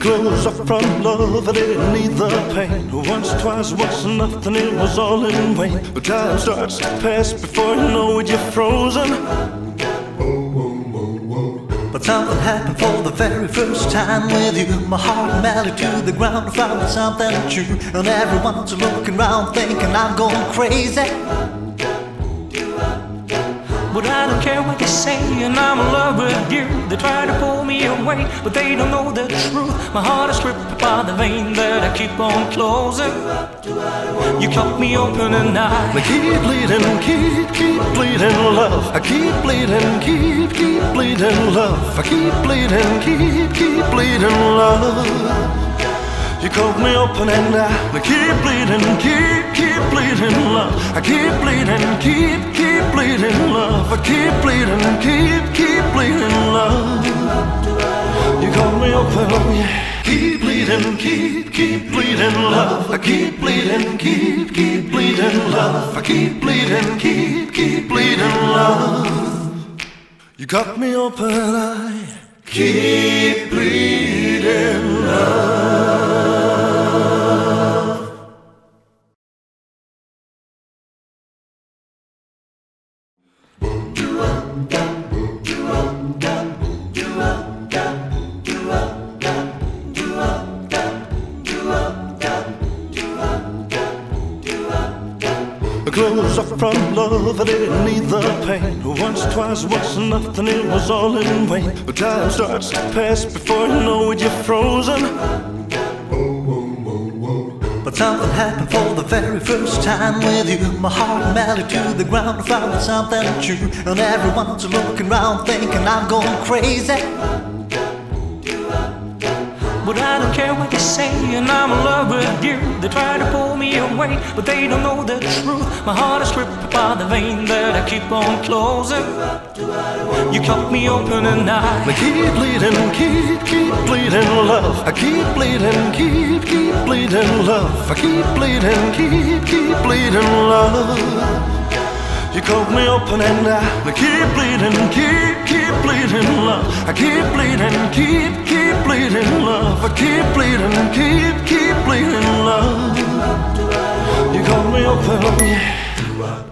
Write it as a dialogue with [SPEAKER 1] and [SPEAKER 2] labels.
[SPEAKER 1] close up from love, I didn't need the pain. Once, twice, once, nothing, it was all in vain. But time starts to pass before you know it, you're frozen.
[SPEAKER 2] But something happened for the very first time with you. My heart melted to the ground, I found something true. And everyone's looking around thinking I'm going crazy.
[SPEAKER 3] But I don't care what they say, and I'm in love with you. They try to pull me away, but they don't know the truth. My heart is ripped by the vein that I keep on closing. You cut me open and I
[SPEAKER 1] keep bleeding, keep bleeding love. I keep bleeding, keep bleeding love. I keep bleeding, keep bleeding love. You cut me open and I keep bleeding, keep bleeding love. I keep bleeding, keep bleeding love. I keep bleeding, keep bleeding love. You cut me open, oh yeah. Keep bleeding, keep bleeding love. I keep bleeding, keep bleeding love. I keep bleeding, keep bleeding love. You cut me open, I keep bleeding love. Close up from love, I didn't need the pain. Once, twice, once, nothing, it was all in vain. But time starts to pass before you know it, you're frozen.
[SPEAKER 2] But something happened for the very first time with you. My heart melted to the ground, I found something true. And everyone's looking around thinking I'm going crazy.
[SPEAKER 3] But I don't care what they say, and I'm in love with you. They try to pull me away, but they don't know the truth. My heart is ripped by the vein that I keep on closing. You cut me open and I
[SPEAKER 1] keep bleeding, keep bleeding love. I keep bleeding, keep bleeding love. I keep bleeding, keep bleeding love. You cut me open and I keep bleeding, keep bleeding love. I keep bleeding, keep bleeding love. I keep bleeding, keep bleeding love. You cut me open, oh yeah.